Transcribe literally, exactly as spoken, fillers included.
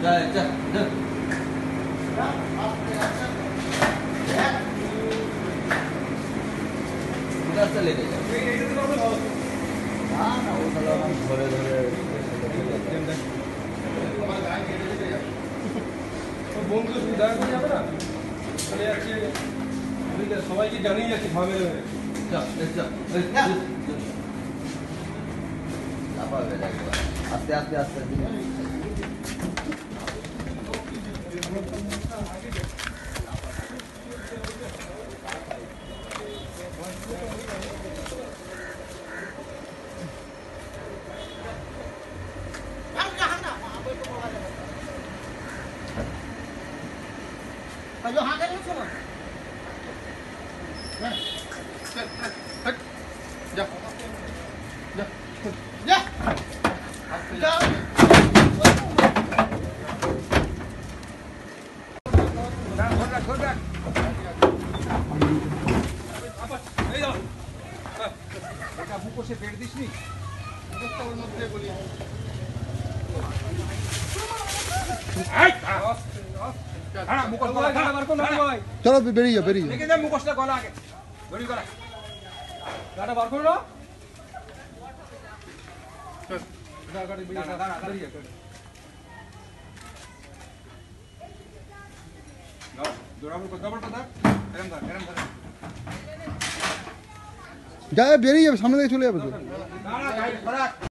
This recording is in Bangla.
লেগে যায় না না ও ধরে ধরে বন্ধু সুবিধা করে যাবে না চলে যাচ্ছে সবাইকে জানিয়ে যাচ্ছে ভাবে আস্তে আস্তে আস্তে Ayo hakan itu semua. Nah. Ya. Ya. Ya. Ya. Dah, dah, dah. Apa? Ei daw. এটা মুখোশে পেট দিসনি? মুখটা ওর মধ্যে বলি। আই! চলো বেরিয়ে যাও বেরিয়ে যাও মুখোশটা গলা আগে বেরি গলা গাড়া বার করো না গাড়ি বেরিয়ে দাঁড়া দাঁড়া বেরিয়ে যাও দাও জোড়াবল কথা বল কথা এরম ধর এরম ধর যা বেরিয়ে যাবে সামনে থেকে চলে যাবে তো